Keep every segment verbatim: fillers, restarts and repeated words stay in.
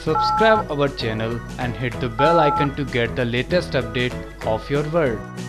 Subscribe our channel and hit the bell icon to get the latest update of your world.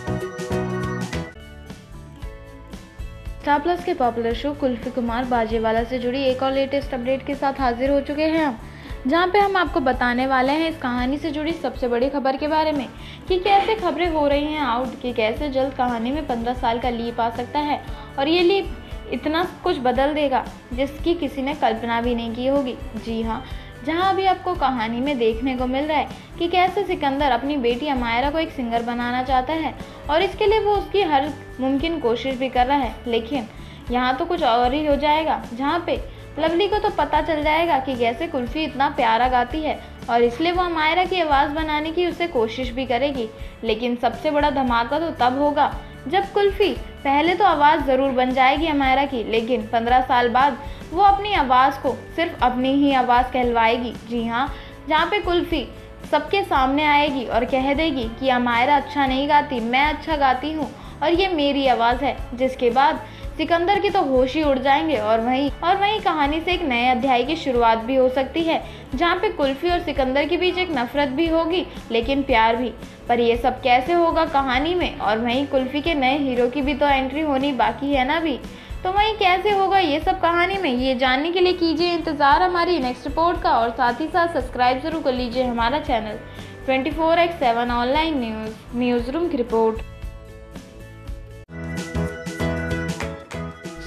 Star Plus के popular show Kulfi Kumar Bajewala से जुड़ी एक और latest update के साथ हाजिर हो चुके हैं हम, जहां पे हम आपको बताने वाले हैं इस कहानी से जुड़ी सबसे बड़ी खबर के बारे में कि कैसे खबरें हो रही हैं आउट कि कैसे जल्द कहानी में पंद्रह साल का लीप आ सकता है और ये लीप इतना कुछ बदल देगा जिसकी किसी ने कल्पना भी नहीं की होगी। जी हाँ, जहां अभी आपको कहानी में देखने को मिल रहा है कि कैसे सिकंदर अपनी बेटी अमायरा को एक सिंगर बनाना चाहता है और इसके लिए वो उसकी हर मुमकिन कोशिश भी कर रहा है, लेकिन यहाँ तो कुछ और ही हो जाएगा जहाँ पे लवली को तो पता चल जाएगा कि कैसे कुल्फी इतना प्यारा गाती है और इसलिए वो अमायरा की आवाज़ बनाने की उससे कोशिश भी करेगी। लेकिन सबसे बड़ा धमाका तो तब होगा जब कुल्फी पहले तो आवाज़ ज़रूर बन जाएगी अमायरा की, लेकिन पंद्रह साल बाद वो अपनी आवाज़ को सिर्फ अपनी ही आवाज़ कहलवाएगी। जी हाँ, जहाँ पे कुल्फी सबके सामने आएगी और कह देगी कि अमायरा अच्छा नहीं गाती, मैं अच्छा गाती हूँ और ये मेरी आवाज़ है, जिसके बाद सिकंदर की तो होश ही उड़ जाएंगे और वहीं और वहीं कहानी से एक नए अध्याय की शुरुआत भी हो सकती है, जहाँ पे कुल्फी और सिकंदर के बीच एक नफरत भी होगी लेकिन प्यार भी। पर ये सब कैसे होगा कहानी में, और वहीं कुल्फी के नए हीरो की भी तो एंट्री होनी बाकी है ना भी, तो वहीं कैसे होगा ये सब कहानी में, ये जानने के लिए कीजिए इंतज़ार हमारी नेक्स्ट रिपोर्ट का और साथ ही साथ सब्सक्राइब जरूर कर लीजिए हमारा channel twenty four x seven online news news room की रिपोर्ट।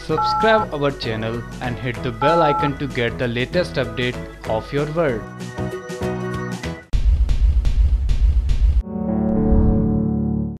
Subscribe our channel and hit the bell icon to get the latest update of your world.